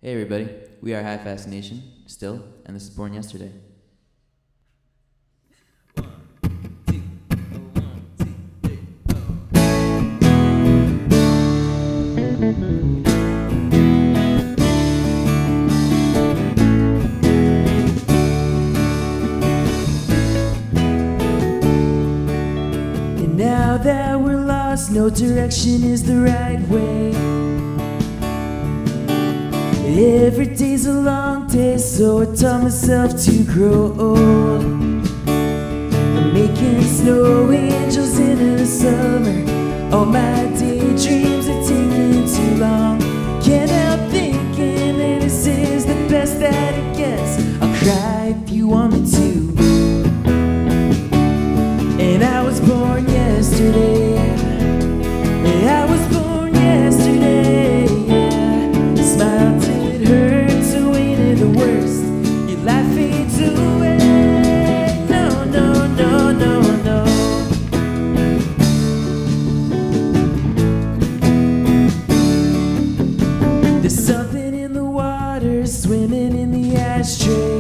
Hey everybody, we are High Fascination, still, and this is Born Yesterday. And now that we're lost, no direction is the right way. Every day's a long day, so I taught myself to grow old. I'm making snow angels in the summer. All my daydreams are taking too long. Can't help thinking that this is the best that it gets. I'll cry if you want me to. And I was born yesterday. I was born yesterday. Smile till it hurts, away to the worst. Your life fades away. No, no, no, no, no. There's something in the water, swimming in the ashtray.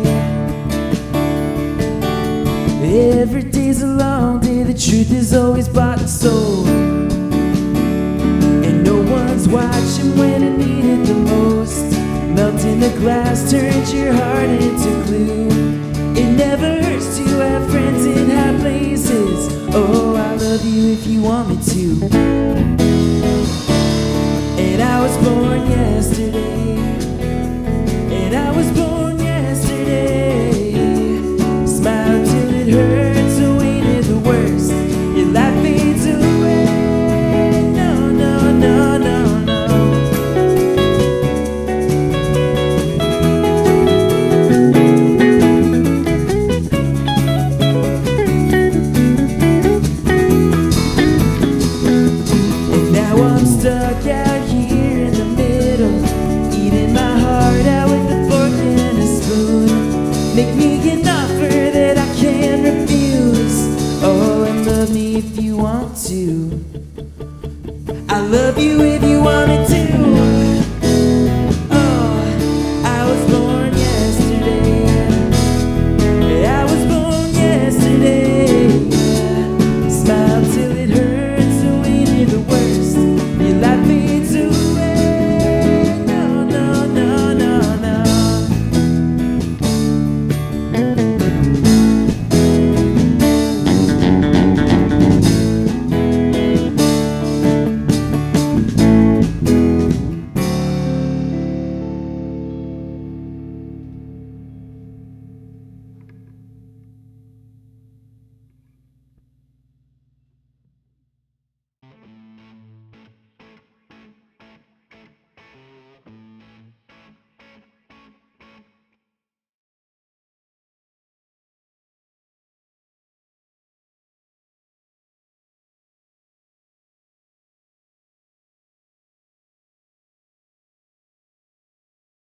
Every day's a long day, the truth is always bought and sold. And no one's watching when I need it the most. Melting the glass turns your heart into glue. It never hurts to have friends in high places. Oh, I love you if you want me to. And I was born yesterday.